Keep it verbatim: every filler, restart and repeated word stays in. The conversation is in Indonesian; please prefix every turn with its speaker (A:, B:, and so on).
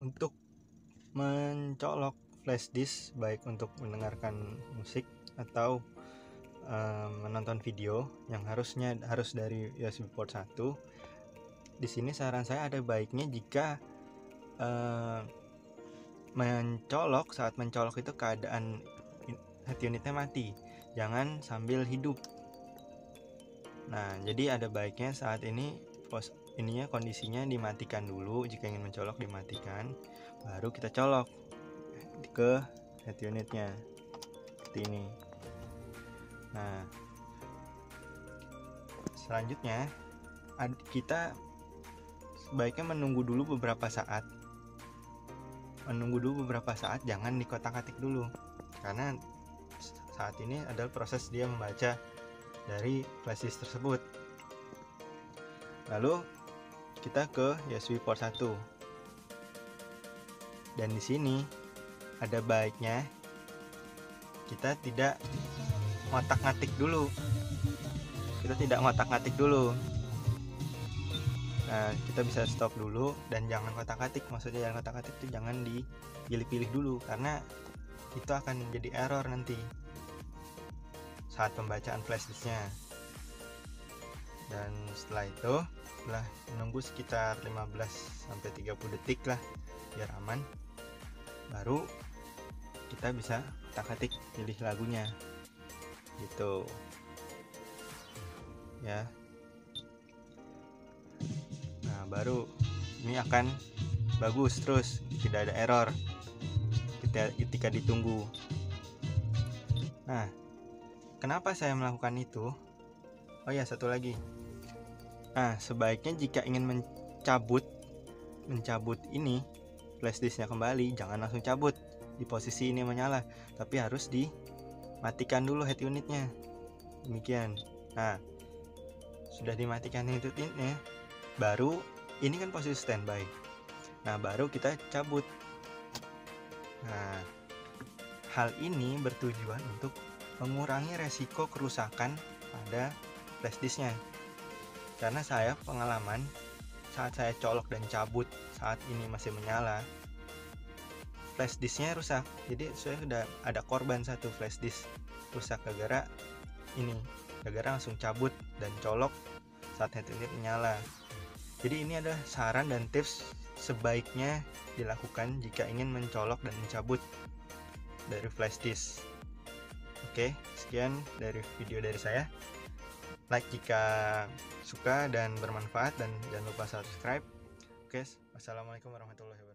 A: untuk mencolok flash disk baik untuk mendengarkan musik atau uh, menonton video yang harusnya harus dari U S B port satu. Di sini saran saya ada baiknya jika uh, mencolok saat mencolok itu keadaan head unitnya mati, jangan sambil hidup. Nah, jadi ada baiknya saat ini pos ininya kondisinya dimatikan dulu. Jika ingin mencolok dimatikan, baru kita colok ke head unitnya seperti ini. Nah, selanjutnya kita sebaiknya menunggu dulu beberapa saat. Menunggu dulu beberapa saat, jangan dikotak-atik dulu, karena saat ini adalah proses dia membaca dari flash disk tersebut. Lalu kita ke U S B port satu. Dan di sini ada baiknya kita tidak ngotak-ngatik dulu. Kita tidak ngotak-ngatik dulu. Nah, kita bisa stop dulu dan jangan kotak-atik. Maksudnya jangan kotak-atik itu jangan dipilih-pilih dulu, karena itu akan jadi error nanti saat pembacaan flash disknya. Dan setelah itu, setelah menunggu sekitar lima belas sampai tiga puluh detik lah biar aman, baru kita bisa kotak-atik pilih lagunya gitu ya. Nah, baru ini akan bagus terus, tidak ada error ketika ditunggu. Nah, kenapa saya melakukan itu? Oh ya, satu lagi. Nah, sebaiknya jika ingin mencabut mencabut ini flash disknya kembali, jangan langsung cabut di posisi ini menyala, tapi harus dimatikan dulu head unitnya. Demikian. Nah, sudah dimatikan head unitnya, baru ini kan posisi standby. Nah, baru kita cabut. Nah, hal ini bertujuan untuk mengurangi resiko kerusakan pada flash disknya. Karena saya pengalaman saat saya colok dan cabut saat ini masih menyala, flash disknya rusak. Jadi saya sudah ada korban satu flash disk rusak gara-gara ini, gara-gara langsung cabut dan colok saat head unit menyala. Jadi ini adalah saran dan tips sebaiknya dilakukan jika ingin mencolok dan mencabut dari flash disk. Oke, sekian dari video dari saya. Like jika suka dan bermanfaat, dan jangan lupa subscribe. Oke, wassalamualaikum warahmatullahi wabarakatuh.